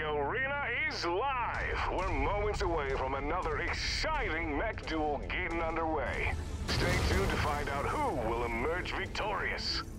arena is live. We're moments away from another exciting mech duel getting underway. Stay tuned to find out who will emerge victorious.